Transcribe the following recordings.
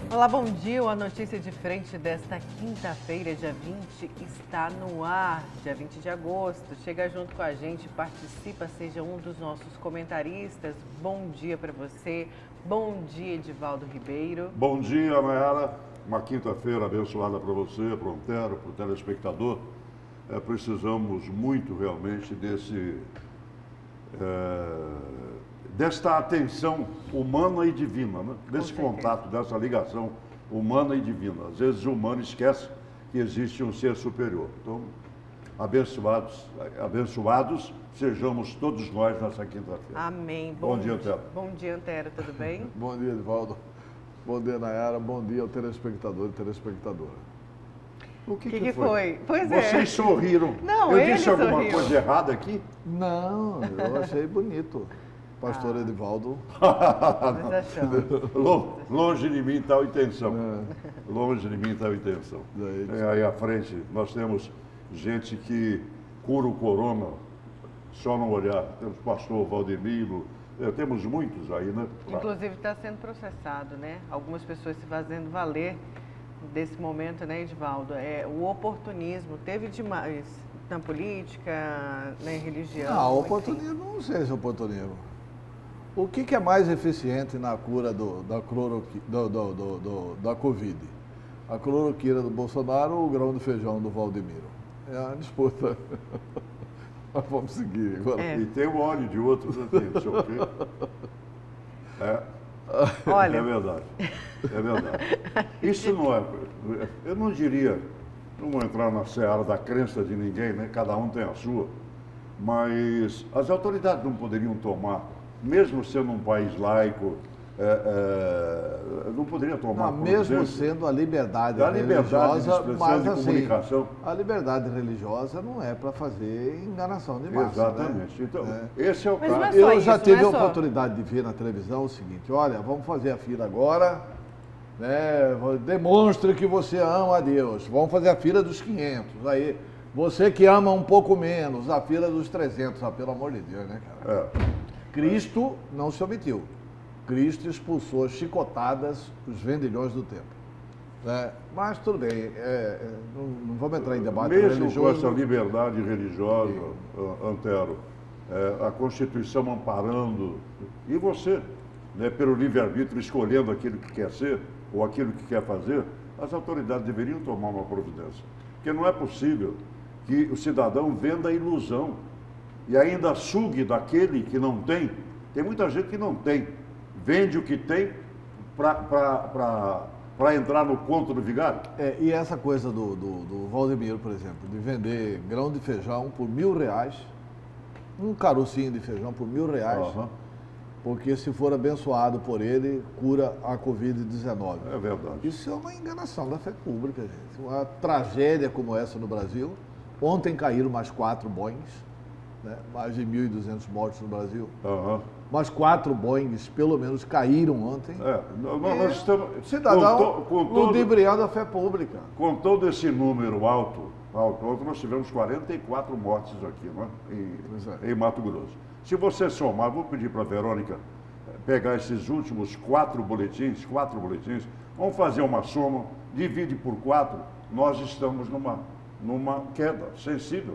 Olá, bom dia. A notícia de frente desta quinta-feira, dia 20, está no ar. Dia 20 de agosto. Chega junto com a gente, participa, seja um dos nossos comentaristas. Bom dia para você. Bom dia, Edivaldo Ribeiro. Bom dia, Nayara. Uma quinta-feira abençoada para você, para o Antero, para o telespectador. Precisamos muito realmente desta atenção humana e divina, né? Desse contato, dessa ligação humana e divina. Às vezes o humano esquece que existe um ser superior. Então, abençoados sejamos todos nós nessa quinta-feira. Amém. Bom dia, Antero. Bom dia, Antero. Tudo bem? Bom dia, Edivaldo. Bom dia, Nayara. Bom dia ao telespectador e telespectadora. O que foi? Pois é. Vocês sorriram. Não, eu ele disse alguma sorriu. coisa errada aqui? Não, eu achei bonito. Pastor Edivaldo. Nós achamos. Longe de mim tal intenção. Longe de mim tal intenção. Aí à frente nós temos gente que cura o corona só no olhar. Temos o pastor Valdemiro, temos muitos aí, né? Inclusive está sendo processado, né? Algumas pessoas se fazendo valer desse momento, né, Edivaldo? O oportunismo teve demais na política, na religião. Não, oportunismo não seja oportunismo. O que é mais eficiente na cura da Covid? A cloroquina do Bolsonaro ou o grão de feijão do Valdemiro? É a disputa. Mas vamos seguir agora. E tem o óleo de outros, né? Não sei o quê. Olha, é verdade. É verdade. Isso não é. Eu não diria, não vou entrar na seara da crença de ninguém, né? Cada um tem a sua. Mas as autoridades não poderiam tomar, mesmo sendo um país laico, não poderia tomar. Não, mesmo sendo a liberdade religiosa, mas assim, a liberdade religiosa não é para fazer enganação de massa. Exatamente. Né? Então, esse é o caso. Eu já tive a oportunidade de ver na televisão o seguinte: olha, vamos fazer a fila agora, né? Demonstre que você ama a Deus. Vamos fazer a fila dos 500. Aí, você que ama um pouco menos, a fila dos 300. Ah, pelo amor de Deus, né, cara? Cristo não se omitiu. Cristo expulsou as chicotadas os vendilhões do templo. Né? Mas tudo bem, não vamos entrar em debate religioso. Mesmo com essa liberdade religiosa, Antero, a Constituição amparando, e você, né, pelo livre-arbítrio, escolhendo aquilo que quer ser ou aquilo que quer fazer, as autoridades deveriam tomar uma providência. Porque não é possível que o cidadão venda a ilusão e ainda sugue daquele que não tem. Tem muita gente que não tem. Vende o que tem para entrar no conto do vigário. E essa coisa do Valdemiro, por exemplo, de vender grão de feijão por R$1.000, um carocinho de feijão por R$1.000, porque se for abençoado por ele, cura a Covid-19. É verdade. Isso é uma enganação da fé pública, gente. Uma tragédia como essa no Brasil. Ontem caíram mais 4 Boeings, né? Mais de 1.200 mortos no Brasil. Mas 4 Boeings, pelo menos, caíram ontem. Nós estamos... Cidadão ludibriando a fé pública. Com todo esse número alto, nós tivemos 44 mortes aqui, né? Em Mato Grosso. Se você somar, vou pedir para a Verônica pegar esses últimos 4 boletins, vamos fazer uma soma, divide por 4, nós estamos numa queda sensível.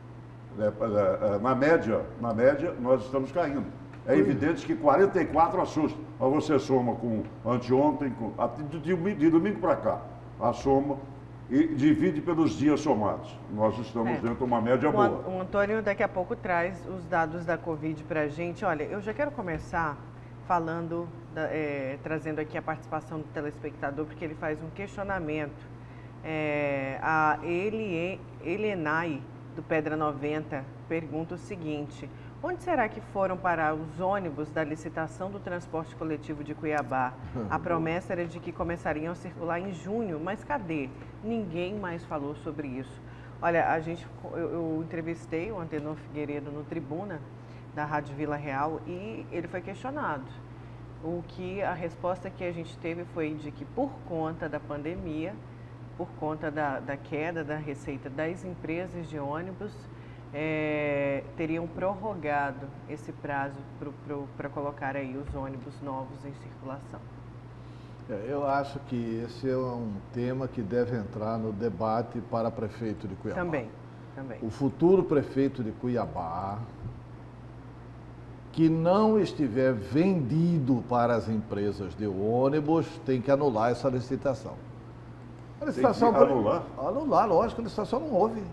Na média, nós estamos caindo. É evidente que 44 assusta. Mas você soma com anteontem, de domingo para cá, a soma e divide pelos dias somados. Nós estamos dentro de uma média boa. O Antônio daqui a pouco traz os dados da Covid para a gente. Olha, eu já quero começar falando, trazendo aqui a participação do telespectador, porque ele faz um questionamento. A Elenay, do Pedra 90, pergunta o seguinte: onde será que foram parar os ônibus da licitação do transporte coletivo de Cuiabá? A promessa era de que começariam a circular em junho, mas cadê? Ninguém mais falou sobre isso. Olha, eu entrevistei o Antenor Figueiredo no Tribuna, da Rádio Vila Real, e ele foi questionado. A resposta que a gente teve foi de que, por conta da pandemia, por conta da queda da receita das empresas de ônibus, teriam prorrogado esse prazo para colocar aí os ônibus novos em circulação. Eu acho que esse é um tema que deve entrar no debate para prefeito de Cuiabá. Também. O futuro prefeito de Cuiabá, que não estiver vendido para as empresas de ônibus, tem que anular essa licitação. A licitação tem que anular? Anular, lógico, a licitação não houve.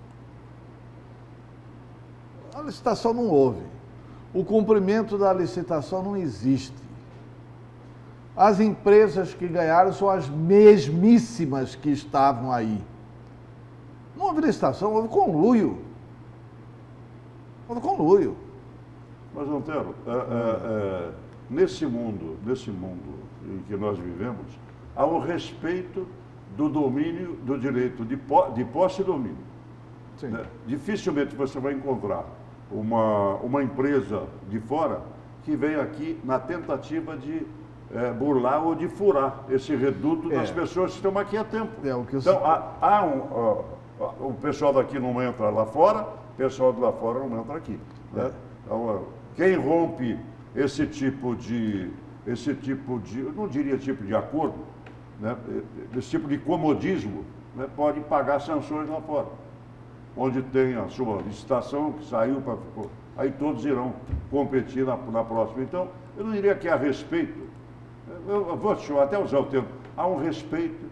A licitação não houve. O cumprimento da licitação não existe. As empresas que ganharam são as mesmíssimas que estavam aí. Não houve licitação, houve conluio. Houve conluio. Mas, Antero, nesse mundo em que nós vivemos, há um respeito do domínio, do direito de posse e domínio. Sim. Né? Dificilmente você vai encontrar uma empresa de fora que vem aqui na tentativa de burlar ou de furar esse reduto das pessoas que estão aqui há tempo. Então, o pessoal daqui não entra lá fora, o pessoal de lá fora não entra aqui. Né? Então, quem rompe esse tipo de, eu não diria tipo de acordo, né? Esse tipo de comodismo, né? Pode pagar sanções lá fora, onde tem a sua licitação que saiu para... Aí todos irão competir na próxima. Então, eu não diria que há respeito, eu vou até usar o termo, há um respeito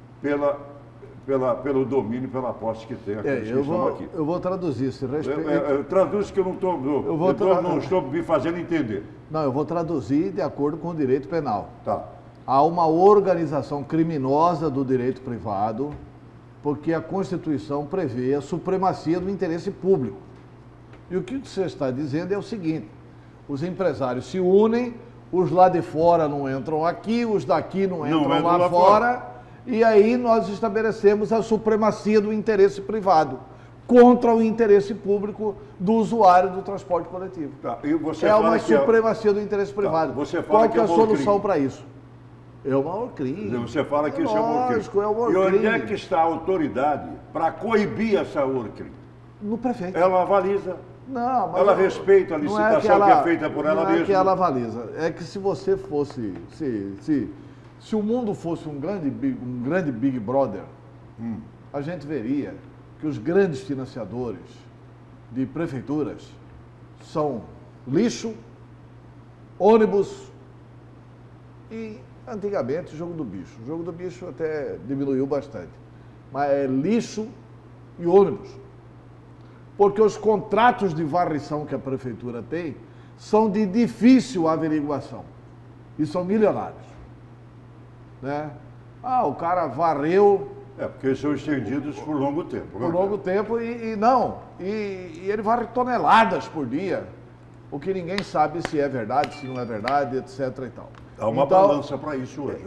pelo domínio, pela posse que tem aqueles que estão aqui. Eu vou traduzir esse respeito. Traduz que eu não estou me fazendo entender. Não, eu vou traduzir de acordo com o direito penal. Tá. Há uma organização criminosa do direito privado, porque a Constituição prevê a supremacia do interesse público. E o que você está dizendo é o seguinte: os empresários se unem, os lá de fora não entram aqui, os daqui não entram lá fora. E aí nós estabelecemos a supremacia do interesse privado contra o interesse público do usuário do transporte coletivo. Tá. E você é uma supremacia do interesse privado. Você fala Qual que é a solução para isso? É o maior crime. Você fala que isso é o maior crime. É o maior crime. E onde é que está a autoridade para coibir essa maior crime? No prefeito. Ela avaliza. Não, mas ela respeita a licitação que é feita por ela mesma. Não é que ela avaliza. É que se você fosse... Se o mundo fosse um grande Big Brother, a gente veria que os grandes financiadores de prefeituras são lixo, ônibus e, antigamente, o jogo do bicho. O jogo do bicho até diminuiu bastante. Mas é lixo e ônibus. Porque os contratos de varrição que a prefeitura tem são de difícil averiguação e são milionários. Né? O cara varreu... porque são estendidos por longo tempo. Por longo tempo e ele varre toneladas por dia, o que ninguém sabe se é verdade, se não é verdade, etc. e tal. Há uma balança para isso hoje.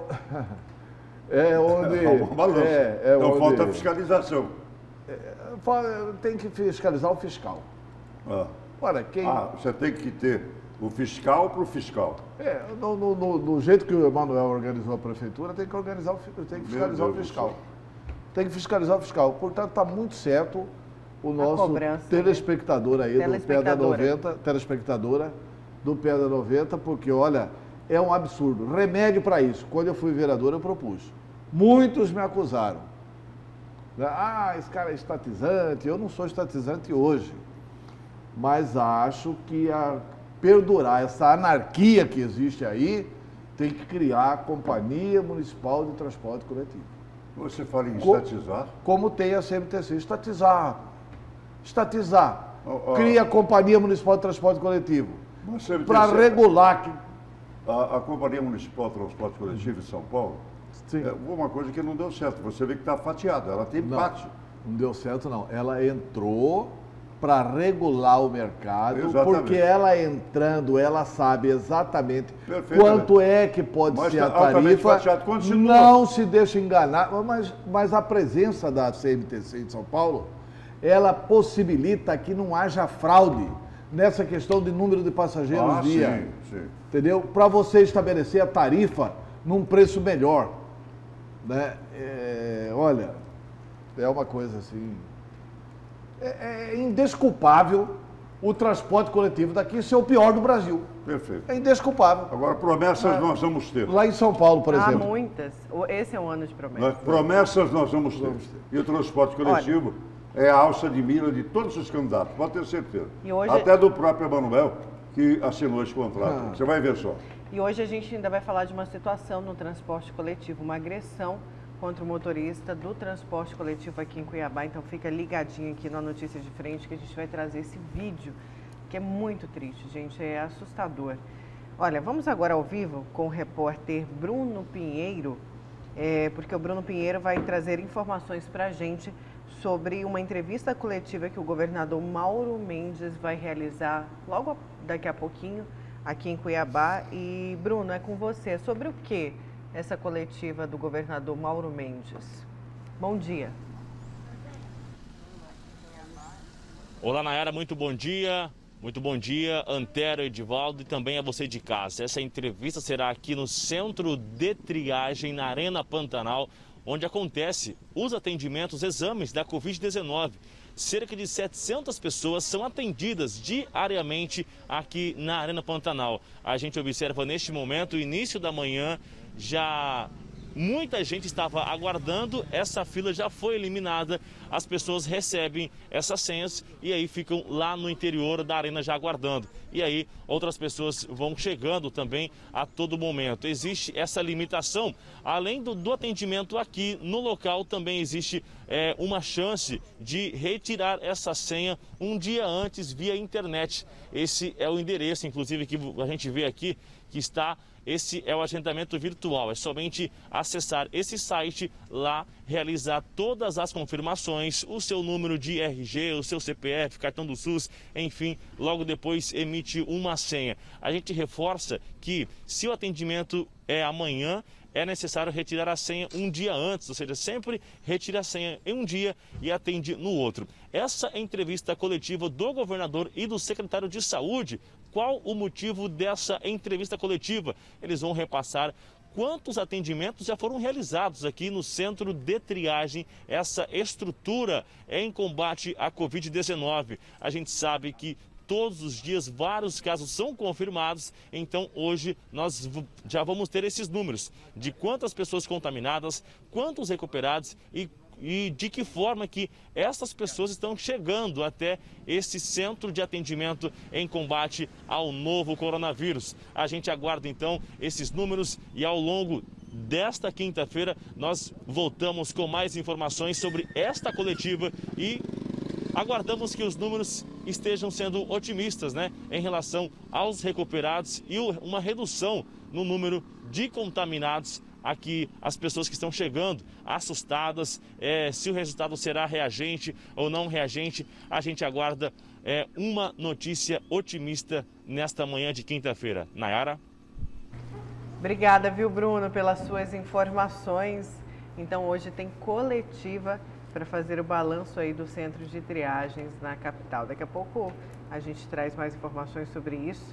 É onde... Há uma balança. Então falta fiscalização. Tem que fiscalizar o fiscal. Olha, você tem que ter o fiscal para o fiscal. No jeito que o Emanuel organizou a prefeitura, tem que fiscalizar o fiscal. Tem que fiscalizar o fiscal. Portanto, está muito certo o nosso telespectador aí do Pé da 90, telespectadora do Pé da 90, porque, olha, é um absurdo. Remédio para isso. Quando eu fui vereador, eu propus. Muitos me acusaram. Esse cara é estatizante. Eu não sou estatizante hoje. Mas acho que perdurar essa anarquia que existe aí, tem que criar a Companhia Municipal de Transporte Coletivo. Você fala em estatizar? Como tem a CMTC. Estatizar. Cria a Companhia Municipal de Transporte Coletivo. Para regular... A Companhia Municipal de Transporte Coletivo de São Paulo, sim, uma coisa que não deu certo. Você vê que está fatiada, ela tem empate. Não deu certo, não. Ela entrou para regular o mercado, exatamente, porque ela entrando, ela sabe exatamente quanto é que pode ser a tarifa, não se deixa enganar, mas a presença da CMTC em São Paulo, ela possibilita que não haja fraude nessa questão de número de passageiros dia, entendeu? Para você estabelecer a tarifa num preço melhor, né? Olha, é uma coisa assim... É indesculpável o transporte coletivo daqui ser o pior do Brasil. Perfeito. É indesculpável. Agora, promessas nós vamos ter. Lá em São Paulo, por exemplo. Há muitas. Esse é um ano de promessas. Promessas nós vamos ter. E o transporte coletivo é a alça de mira de todos os candidatos, pode ter certeza. E hoje... Até do próprio Emanuel, que assinou esse contrato. Você vai ver só. E hoje a gente ainda vai falar de uma situação no transporte coletivo, uma agressão contra o motorista do transporte coletivo aqui em Cuiabá. Então fica ligadinho aqui na Notícia de Frente que a gente vai trazer esse vídeo, que é muito triste, gente, é assustador. Olha, vamos agora ao vivo com o repórter Bruno Pinheiro, porque o Bruno Pinheiro vai trazer informações para a gente sobre uma entrevista coletiva que o governador Mauro Mendes vai realizar logo daqui a pouquinho aqui em Cuiabá. E, Bruno, é com você. Sobre o que essa coletiva do governador Mauro Mendes? Bom dia. Olá, Nayara, muito bom dia. Muito bom dia, Antero, Edivaldo e também a você de casa. Essa entrevista será aqui no Centro de Triagem, na Arena Pantanal, onde acontece os atendimentos, exames da Covid-19. Cerca de 700 pessoas são atendidas diariamente aqui na Arena Pantanal. A gente observa neste momento, o início da manhã, já muita gente estava aguardando, essa fila já foi eliminada, as pessoas recebem essas senhas e aí ficam lá no interior da arena já aguardando. E aí outras pessoas vão chegando também a todo momento. Existe essa limitação, além do atendimento aqui no local, também existe uma chance de retirar essa senha um dia antes via internet. Esse é o endereço, inclusive, que a gente vê aqui, que está... Esse é o agendamento virtual, é somente acessar esse site lá, realizar todas as confirmações, o seu número de RG, o seu CPF, cartão do SUS, enfim, logo depois emite uma senha. A gente reforça que se o atendimento é amanhã, é necessário retirar a senha um dia antes, ou seja, sempre retira a senha em um dia e atende no outro. Essa entrevista coletiva do governador e do secretário de Saúde, qual o motivo dessa entrevista coletiva? Eles vão repassar quantos atendimentos já foram realizados aqui no Centro de Triagem, essa estrutura em combate à Covid-19. A gente sabe que todos os dias vários casos são confirmados, então hoje nós já vamos ter esses números de quantas pessoas contaminadas, quantos recuperados e de que forma que essas pessoas estão chegando até esse centro de atendimento em combate ao novo coronavírus. A gente aguarda então esses números e ao longo desta quinta-feira nós voltamos com mais informações sobre esta coletiva e aguardamos que os números estejam sendo otimistas, né, em relação aos recuperados e uma redução no número de contaminados. Aqui as pessoas que estão chegando assustadas, se o resultado será reagente ou não reagente, a gente aguarda uma notícia otimista nesta manhã de quinta-feira. Nayara? Obrigada, viu, Bruno, pelas suas informações. Então hoje tem coletiva para fazer o balanço aí do centro de triagens na capital. Daqui a pouco a gente traz mais informações sobre isso.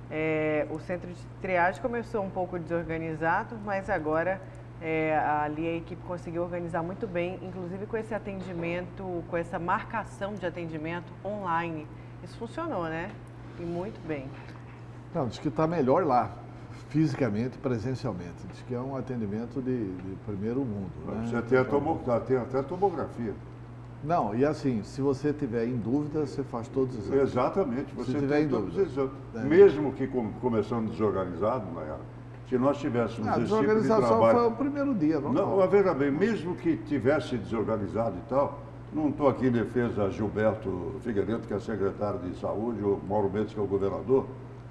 O centro de triagem começou um pouco desorganizado, mas agora ali a equipe conseguiu organizar muito bem, inclusive com esse atendimento, com essa marcação de atendimento online. Isso funcionou, né? E muito bem. Não, diz que está melhor lá, fisicamente, presencialmente. Diz que é um atendimento de primeiro mundo. Né? Você tem até tomografia. Não, e assim, se você tiver em dúvida, você faz todos os exames. Exatamente, você se tem todos os exames. Mesmo que começando desorganizado, Nayara, se nós tivéssemos esse tipo de trabalho... A desorganização foi o primeiro dia, não, veja bem, mesmo que tivesse desorganizado e tal, não estou aqui em defesa a Gilberto Figueiredo, que é secretário de Saúde, ou Mauro Mendes, que é o governador.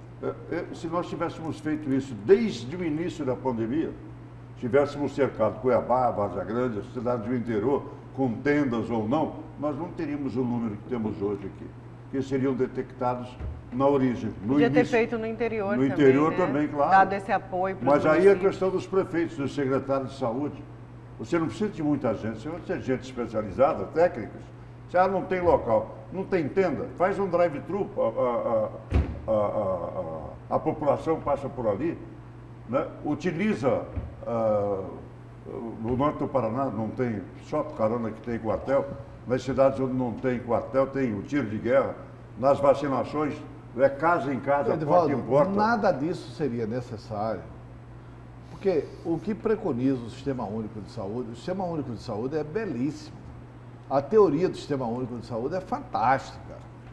Se nós tivéssemos feito isso desde o início da pandemia, tivéssemos cercado Cuiabá, Várzea Grande, as cidades do interior, com tendas ou não, nós não teríamos o número que temos hoje aqui, que seriam detectados na origem, no Podia início. ter feito no interior também, interior né? também, claro. Dado esse apoio para os Mas aí a municípios. questão dos prefeitos, dos secretários de saúde. Você não precisa de muita gente, você precisa de gente especializada, técnicos. Se não tem local, não tem tenda, faz um drive-thru, a população passa por ali, né? Utiliza... no norte do Paraná não tem, só Carona que tem quartel, nas cidades onde não tem quartel tem o tiro de guerra, nas vacinações, casa em casa, Edivaldo, porta em porta. nada disso seria necessário. Porque o que preconiza o Sistema Único de Saúde, o Sistema Único de Saúde é belíssimo. A teoria do Sistema Único de Saúde é fantástica.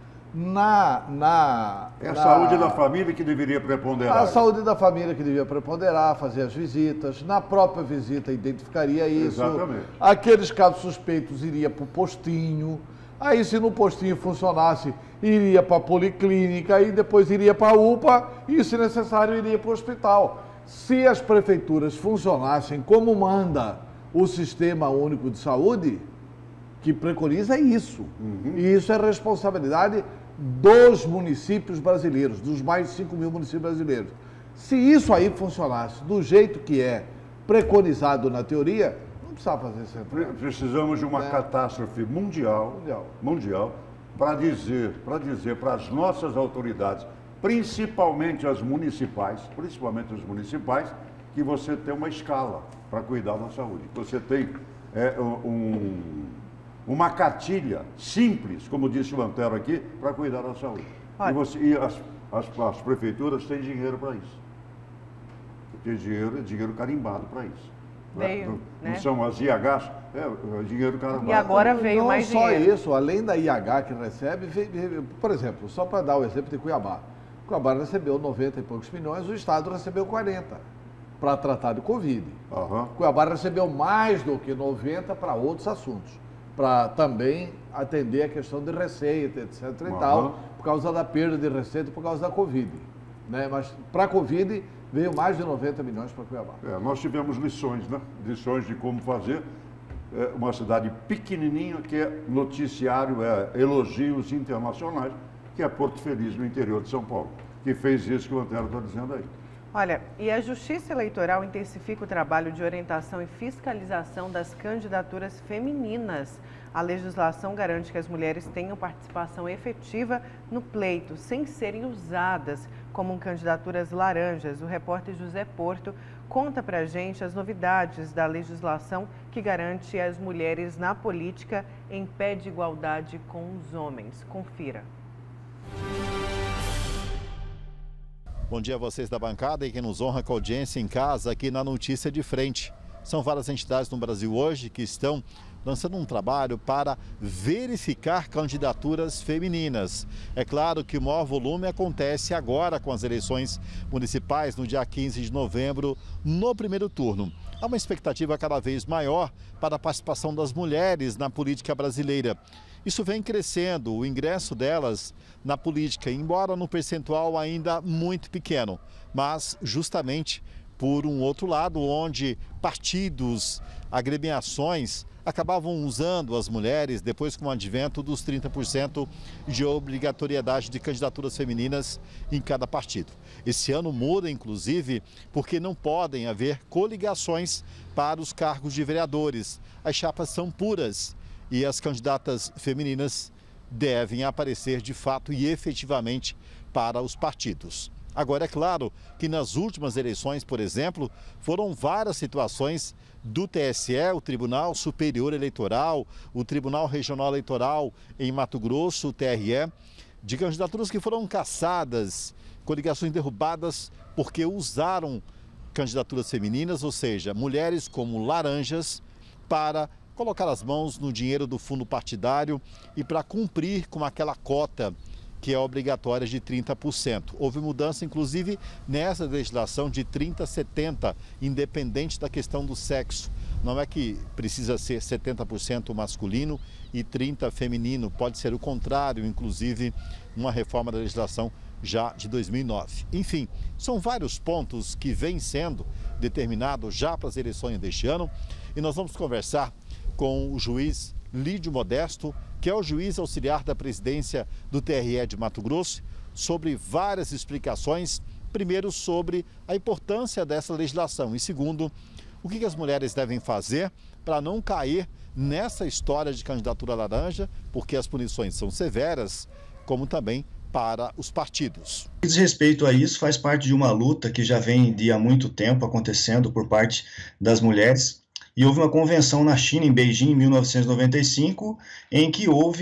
É a saúde da família que deveria preponderar. A saúde da família que devia preponderar, fazer as visitas, na própria visita identificaria isso. Exatamente. Aqueles casos suspeitos iria para o postinho, aí se no postinho funcionasse, iria para a policlínica, e depois iria para a UPA e, se necessário, iria para o hospital. Se as prefeituras funcionassem como manda o Sistema Único de Saúde, que preconiza isso. E isso é responsabilidade dos municípios brasileiros, dos mais de 5 mil municípios brasileiros. Se isso aí funcionasse do jeito que é preconizado na teoria, não precisava fazer central. Precisamos de uma catástrofe mundial para dizer para as nossas autoridades, principalmente as municipais, que você tem uma escala para cuidar da saúde. Você tem uma cartilha simples, como disse o Antero aqui, para cuidar da saúde. E as prefeituras têm dinheiro para isso. Tem dinheiro carimbado para isso. Veio, não são as IHs, dinheiro carimbado. E agora veio mais dinheiro. Não só isso, além da IH que recebe, por exemplo, só para dar o exemplo de Cuiabá. Cuiabá recebeu 90 e poucos milhões, o Estado recebeu 40 para tratar de Covid. Cuiabá recebeu mais do que 90 para outros assuntos, para também atender a questão de receita, etc. e tal, por causa da perda de receita, por causa da Covid. Né? Mas para a Covid veio mais de 90 milhões para Cuiabá. Nós tivemos lições, né? Lições de como fazer. Uma cidade pequenininha, que é noticiário, elogios internacionais, que é Porto Feliz, no interior de São Paulo, que fez isso que o Antero está dizendo aí. Olha, e a Justiça Eleitoral intensifica o trabalho de orientação e fiscalização das candidaturas femininas. A legislação garante que as mulheres tenham participação efetiva no pleito, sem serem usadas como candidaturas laranjas. O repórter José Porto conta pra gente as novidades da legislação que garante as mulheres na política em pé de igualdade com os homens. Confira. Bom dia a vocês da bancada e quem nos honra com a audiência em casa aqui na Notícia de Frente. São várias entidades no Brasil hoje que estão lançando um trabalho para verificar candidaturas femininas. É claro que o maior volume acontece agora com as eleições municipais no dia 15 de novembro, no primeiro turno. Há uma expectativa cada vez maior para a participação das mulheres na política brasileira. Isso vem crescendo, o ingresso delas na política, embora num percentual ainda muito pequeno, mas justamente por um outro lado, onde partidos, agremiações acabavam usando as mulheres depois com o advento dos 30% de obrigatoriedade de candidaturas femininas em cada partido. Esse ano muda, inclusive, porque não podem haver coligações para os cargos de vereadores. As chapas são puras e as candidatas femininas devem aparecer de fato e efetivamente para os partidos. Agora, é claro que nas últimas eleições, por exemplo, foram várias situações do TSE, o Tribunal Superior Eleitoral, o Tribunal Regional Eleitoral em Mato Grosso, o TRE, de candidaturas que foram cassadas, coligações derrubadas porque usaram candidaturas femininas, ou seja, mulheres como laranjas, para colocar as mãos no dinheiro do fundo partidário e para cumprir com aquela cota que é obrigatória de 30%. Houve mudança, inclusive, nessa legislação de 30% a 70%, independente da questão do sexo. Não é que precisa ser 70% masculino e 30% feminino, pode ser o contrário, inclusive, uma reforma da legislação já de 2009. Enfim, são vários pontos que vêm sendo determinados já para as eleições deste ano e nós vamos conversar com o juiz Lídio Modesto, que é o juiz auxiliar da presidência do TRE de Mato Grosso, sobre várias explicações. Primeiro, sobre a importância dessa legislação e, segundo, o que as mulheres devem fazer para não cair nessa história de candidatura laranja, porque as punições são severas, como também para os partidos. Diz respeito a isso, faz parte de uma luta que já vem de há muito tempo acontecendo por parte das mulheres. E houve uma convenção na China, em Beijing, em 1995, em que houve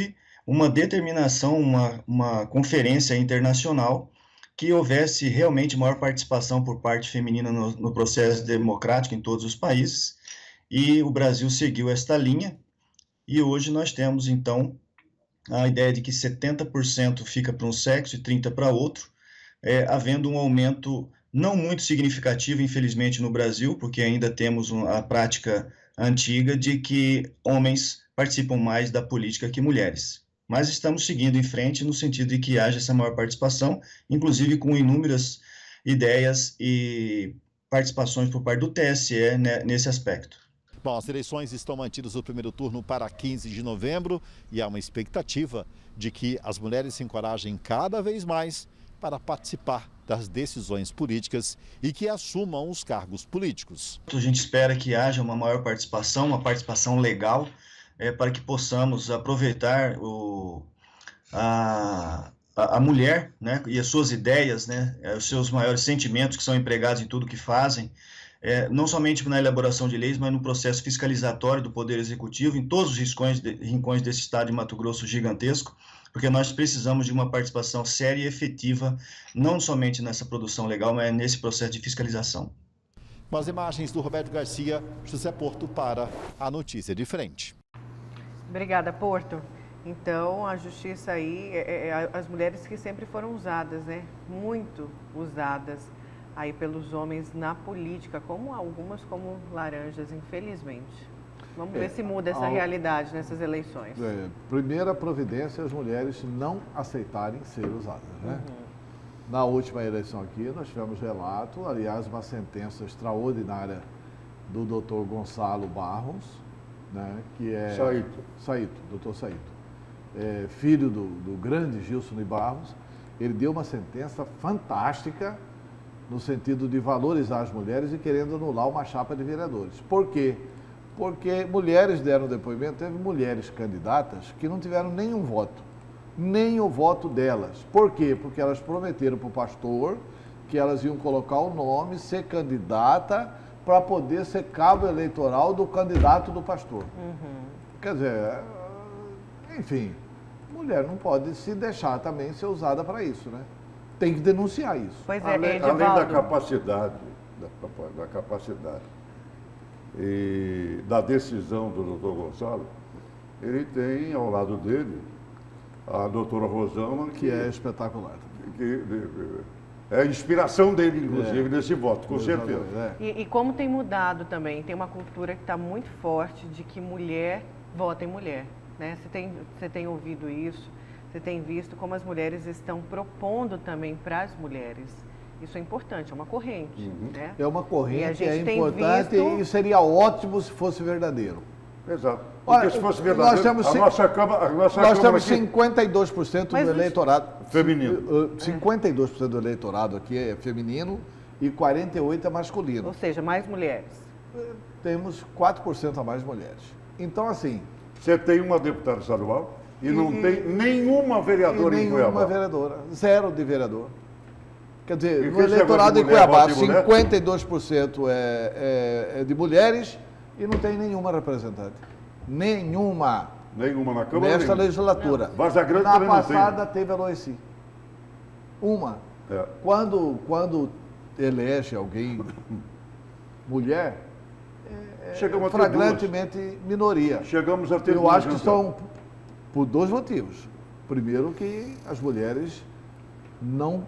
uma determinação, uma conferência internacional que houvesse realmente maior participação por parte feminina no processo democrático em todos os países, e o Brasil seguiu esta linha, e hoje nós temos, então, a ideia de que 70% fica para um sexo e 30% para outro, havendo um aumento não muito significativo, infelizmente, no Brasil, porque ainda temos a prática antiga de que homens participam mais da política que mulheres. Mas estamos seguindo em frente no sentido de que haja essa maior participação, inclusive com inúmeras ideias e participações por parte do TSE, né, nesse aspecto. Bom, as eleições estão mantidas no primeiro turno para 15 de novembro e há uma expectativa de que as mulheres se encorajem cada vez mais para participar das decisões políticas e que assumam os cargos políticos. A gente espera que haja uma maior participação, uma participação legal, para que possamos aproveitar a mulher, né, e as suas ideias, né, os seus maiores sentimentos que são empregados em tudo que fazem, não somente na elaboração de leis, mas no processo fiscalizatório do Poder Executivo, em todos os rincões desse estado de Mato Grosso gigantesco, porque nós precisamos de uma participação séria e efetiva, não somente nessa produção legal, mas nesse processo de fiscalização. Com as imagens do Roberto Garcia, José Porto para a Notícia de Frente. Obrigada, Porto. Então, a justiça aí, as mulheres que sempre foram usadas, né? Muito usadas aí pelos homens na política, como algumas como laranjas, infelizmente. Vamos ver se muda essa realidade nessas eleições. Primeira providência, as mulheres não aceitarem ser usadas, né? Na última eleição aqui, nós tivemos relato, aliás, uma sentença extraordinária do doutor Gonçalo Barros, né, que é... doutor Saíto. Filho do grande Gilson de Barros. Ele deu uma sentença fantástica no sentido de valorizar as mulheres e querendo anular uma chapa de vereadores. Por quê? Porque mulheres deram depoimento, teve mulheres candidatas que não tiveram nenhum voto, nem o voto delas. Por quê? Porque elas prometeram para o pastor que elas iam colocar o nome, ser candidata, para poder ser cabo eleitoral do candidato do pastor. Quer dizer, enfim, mulher não pode se deixar também ser usada para isso, né? Tem que denunciar isso. Pois é, além da capacidade, e da decisão do doutor Gonçalo, ele tem ao lado dele a doutora Rosana, que é espetacular. É a inspiração dele, inclusive, nesse voto, com certeza. E como tem mudado também, tem uma cultura que está muito forte de que mulher vota em mulher, né? Você tem ouvido isso, você tem visto como as mulheres estão propondo também para as mulheres. Isso é importante, é uma corrente. Né? É uma corrente, é importante e seria ótimo se fosse verdadeiro. Exato. Porque se fosse verdadeiro, nós temos 52% do eleitorado feminino. 52% do eleitorado aqui é feminino e 48% é masculino. Ou seja, mais mulheres. Temos 4% a mais mulheres. Então, assim... Você tem uma deputada estadual e não tem nenhuma vereadora em Cuiabá. Nenhuma vereadora. Zero de vereador. Quer dizer, no eleitorado em Cuiabá, 52% é de mulheres e não tem nenhuma representante. Nenhuma. Nenhuma na Câmara? Nesta legislatura. Vaza Grande na também passada teve a Loeci. Uma. Quando elege alguém mulher, é flagrantemente minoria. Chegamos a ter Eu acho que são por dois motivos. Primeiro, que as mulheres não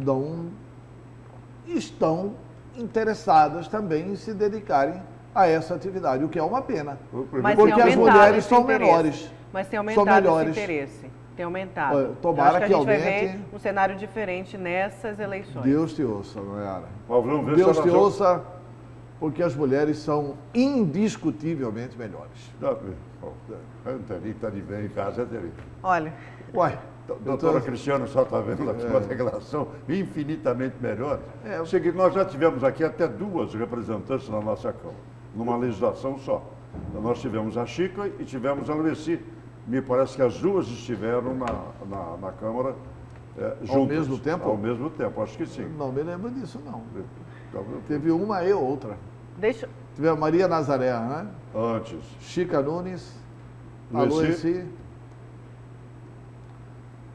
estão interessadas também em se dedicarem a essa atividade, o que é uma pena. Porque as mulheres são menores. Mas tem aumentado esse interesse. Tem aumentado. Tomara que a gente vai aumente. ver um cenário diferente nessas eleições. Deus te ouça, Nayara. Deus te ouça, porque as mulheres são indiscutivelmente melhores. Está de bem em casa, Olha. Uai. Doutora Cristiano só está vendo aqui uma declaração infinitamente melhor. Seguinte, nós já tivemos aqui até duas representantes na nossa Câmara, numa legislação só. Então, nós tivemos a Chica e tivemos a Loeci. Me parece que as duas estiveram na Câmara juntas. Ao mesmo tempo? Ao mesmo tempo, acho que sim. Não me lembro disso, não. Teve uma e outra. Tivemos a Maria Nazaré, né? Antes. Chica Nunes, a Loeci.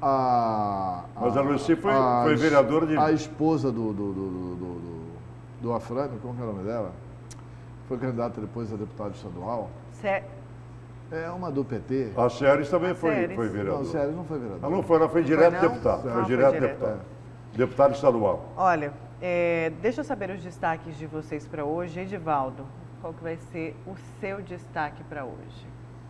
Mas a Lucy foi vereadora de... A esposa do Afrânio, como que é o nome dela? Foi candidata depois a deputada estadual. É uma do PT. A Séries também foi vereadora. Não, a Séries não foi vereadora. Ela não foi, ela foi direto deputado. Foi direto deputado. Deputado estadual. Olha, deixa eu saber os destaques de vocês para hoje. Edivaldo, qual que vai ser o seu destaque para hoje?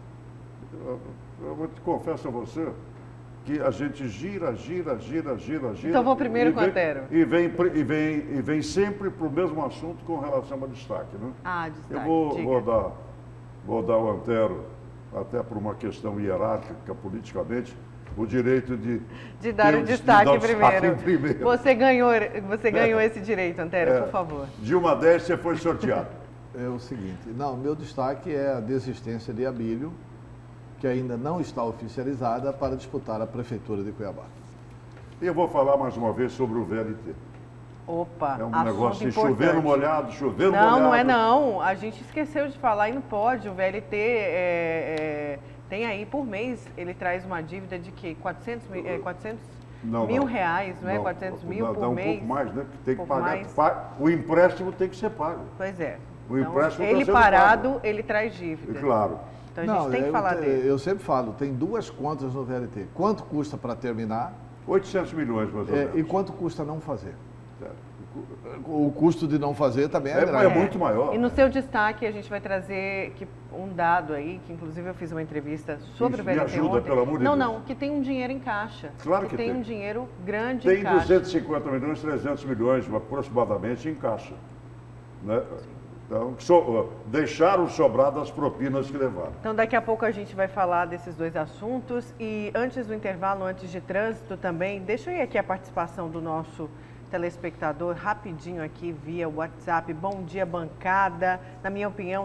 Eu vou te confesso a você que a gente gira. Então vou primeiro com o Antero. E vem sempre para o mesmo assunto com relação ao destaque, né? Destaque. Eu vou dar ao Antero, até por uma questão hierárquica, politicamente, o direito de dar o destaque primeiro. Você ganhou esse direito, Antero, por favor. De 1 a 10 você foi sorteado. É o seguinte, meu destaque é a desistência de Abílio, que ainda não está oficializada para disputar a Prefeitura de Cuiabá. E eu vou falar mais uma vez sobre o VLT. Opa, é um negócio de chovendo molhado. Não é não. A gente esqueceu de falar e não pode. O VLT tem aí por mês, ele traz uma dívida de quê? 400 mil reais, não é? 400 mil por mês. Um pouco mais, né? Tem que pagar. O empréstimo tem que ser pago. Pois é. O empréstimo ele parado, ele traz dívida. Claro. Então a gente tem que falar dele. Eu sempre falo, tem duas contas no VLT. Quanto custa para terminar? 800 milhões, mais ou menos. E quanto custa não fazer? O custo de não fazer também é grande. É muito maior. E no seu destaque a gente vai trazer um dado aí, que inclusive eu fiz uma entrevista sobre o VLT ontem. Me ajuda, pelo amor de Deus. Não, que tem um dinheiro em caixa. Claro que tem. Um dinheiro grande em caixa. Tem 250 milhões, 300 milhões aproximadamente em caixa. Né? Então, deixaram sobrar das propinas que levaram. Então, daqui a pouco a gente vai falar desses dois assuntos. E antes do intervalo, antes de trânsito também, deixa eu ir aqui a participação do nosso telespectador, rapidinho aqui via WhatsApp. Bom dia, bancada. Na minha opinião,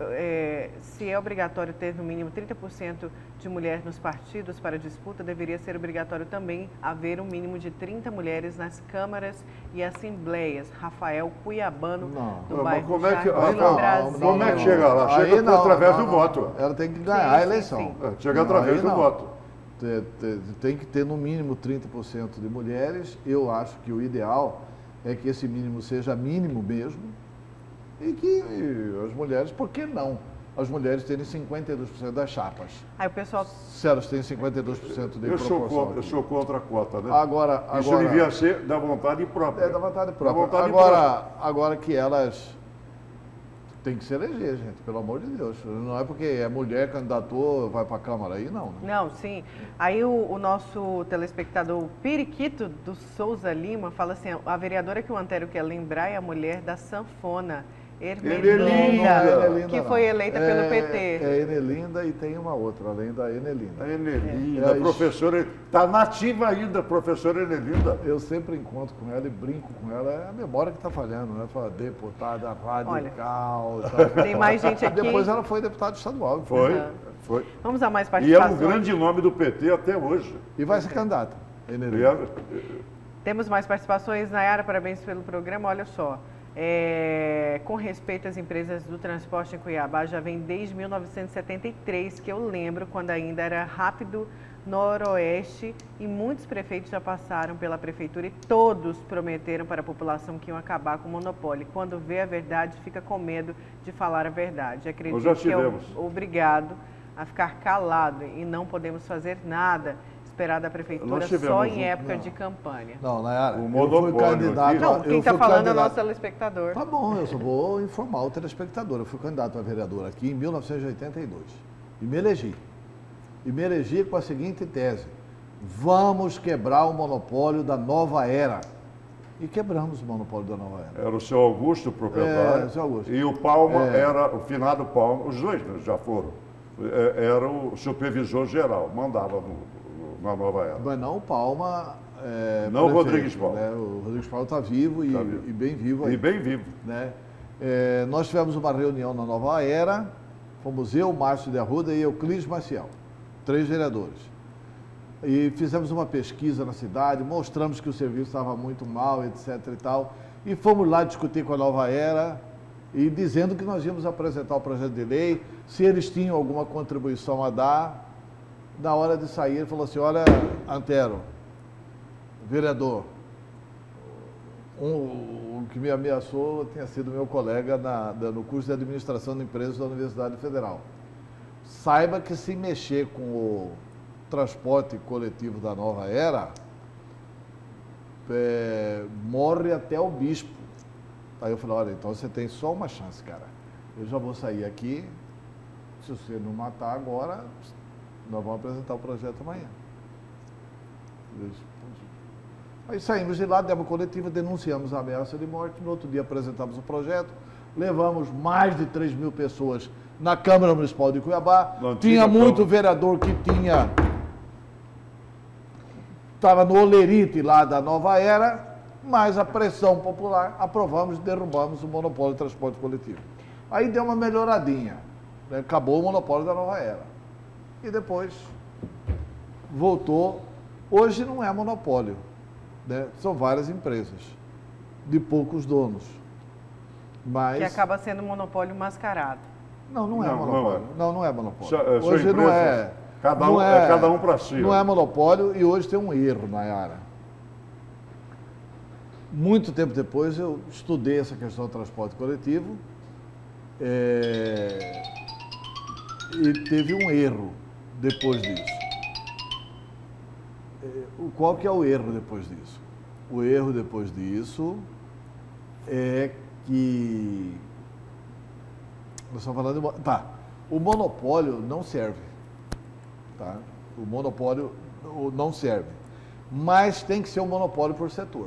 se é obrigatório ter no mínimo 30% de mulher nos partidos para disputa, deveria ser obrigatório também haver um mínimo de 30 mulheres nas câmaras e assembleias. Rafael Cuiabano, do bairro como é que, Brasil. Como é que chega lá? Chega através do voto. Ela tem que ganhar a eleição. Chega através do voto. Tem que ter no mínimo 30% de mulheres. Eu acho que o ideal é que esse mínimo seja mínimo mesmo e que as mulheres, por que não? As mulheres terem 52% das chapas. Aí o pessoal... Se elas têm 52% de proporção. Eu sou contra a cota, né? Agora, isso devia ser da vontade própria. É da vontade própria. Agora que elas... Tem que se eleger, gente, pelo amor de Deus. Não é porque é mulher, candidatou, vai para a Câmara aí, não. Né? Não, sim. Aí o nosso telespectador Periquito do Souza Lima fala assim, a vereadora que o Antero quer lembrar é a mulher da sanfona, Ermelinda, que foi eleita pelo PT. É Enelinda e tem uma outra, além da Enelinda. A Enelinda, professora, está nativa ainda, professora Enelinda. Eu sempre encontro com ela e brinco com ela, é a memória que está falhando, né? Fala, deputada radical. Olha, tem mais gente aqui. Depois ela foi deputada estadual. Foi. Vamos a mais participações. E é um grande nome do PT até hoje. E vai ser candidata, Enelinda. Temos mais participações, Nayara, parabéns pelo programa, olha só. Com respeito às empresas do transporte em Cuiabá, já vem desde 1973, que eu lembro, quando ainda era Rápido Noroeste, e muitos prefeitos já passaram pela prefeitura e todos prometeram para a população que iam acabar com o monopólio. Quando vê a verdade, fica com medo de falar a verdade. Acredito que é obrigado a ficar calado e não podemos fazer nada. Esperar da prefeitura só em época de campanha. Não, Nayara, eu fui candidato... Não, quem está falando é o nosso telespectador. Tá bom, eu só vou informar o telespectador. Eu fui candidato a vereador aqui em 1982 e me elegi. E me elegi com a seguinte tese: vamos quebrar o monopólio da nova era. E quebramos o monopólio da nova era. Era o seu Augusto, o proprietário. O seu Augusto. E o Palma era o finado Palma, os dois já foram. Era o supervisor geral, mandava na nova era. Mas não o Palma. Não o Rodrigues Palma. Né? O Rodrigues Palma está vivo, e bem vivo aí. E bem vivo. Né? Nós tivemos uma reunião na nova era, fomos eu, Márcio de Arruda e Euclides Maciel, 3 vereadores. E fizemos uma pesquisa na cidade, mostramos que o serviço estava muito mal, etc. e tal. E fomos lá discutir com a nova era e dizendo que nós íamos apresentar o projeto de lei, se eles tinham alguma contribuição a dar. Na hora de sair, ele falou assim, olha, Antero, vereador, o que me ameaçou tinha sido meu colega no curso de administração de empresas da Universidade Federal. Saiba que se mexer com o transporte coletivo da nova era, morre até o bispo. Aí eu falei, olha, então você tem só uma chance, cara. Eu já vou sair aqui, se você não matar agora, nós vamos apresentar o projeto amanhã. Aí saímos de lá, demos coletiva, denunciamos a ameaça de morte, no outro dia apresentamos o projeto, levamos mais de 3 mil pessoas na Câmara Municipal de Cuiabá, tinha muito vereador que estava no olerite lá da nova era, mas a pressão popular, aprovamos e derrubamos o monopólio de transporte coletivo. Aí deu uma melhoradinha, né? Acabou o monopólio da nova era. E depois voltou. Hoje não é monopólio, né? São várias empresas, de poucos donos. Mas... Que acaba sendo monopólio mascarado. Não é monopólio. Não é monopólio. Hoje empresa, não é. Cada um para si. Não é monopólio e hoje tem um erro, Nayara. Muito tempo depois eu estudei essa questão do transporte coletivo e teve um erro depois disso. Qual que é o erro depois disso? O erro depois disso é que... Nós estamos falando de... Tá, o monopólio não serve. Tá? O monopólio não serve. Mas tem que ser um monopólio por setor.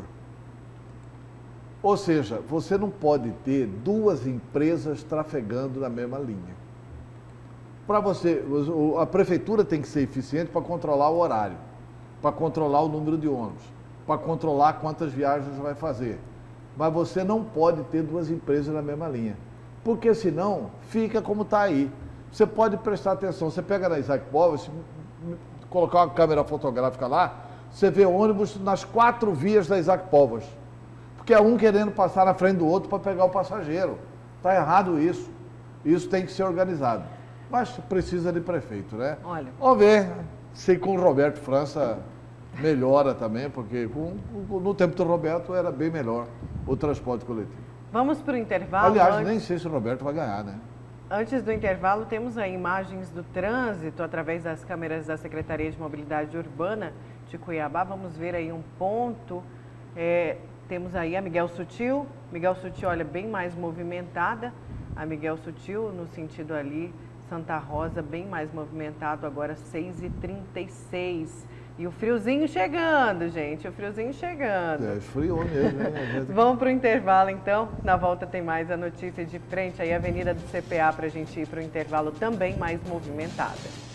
Ou seja, você não pode ter 2 empresas trafegando na mesma linha. Para você, a prefeitura tem que ser eficiente para controlar o horário, para controlar o número de ônibus, para controlar quantas viagens vai fazer. Mas você não pode ter 2 empresas na mesma linha, porque senão fica como está aí. Você pode prestar atenção, você pega na Isaac Povas, colocar uma câmera fotográfica lá, você vê ônibus nas 4 vias da Isaac Povas, porque é um querendo passar na frente do outro para pegar o passageiro. Está errado isso. Isso tem que ser organizado. Mas precisa de prefeito, né? Olha. Vamos ver se com o Roberto França melhora também, porque no tempo do Roberto era bem melhor o transporte coletivo. Vamos para o intervalo. Aliás, nem sei se o Roberto vai ganhar, né? Antes do intervalo, temos aí imagens do trânsito através das câmeras da Secretaria de Mobilidade Urbana de Cuiabá. Vamos ver aí um ponto. Temos aí a Miguel Sutil. Miguel Sutil, olha, bem mais movimentada. A Miguel Sutil, no sentido ali, Santa Rosa, bem mais movimentado, agora 6h36. E o friozinho chegando, gente, o friozinho chegando. Esfriou mesmo, né? Vamos para o intervalo, então. Na volta tem mais a notícia de frente aí, a Avenida do CPA, para a gente ir para o intervalo também mais movimentada.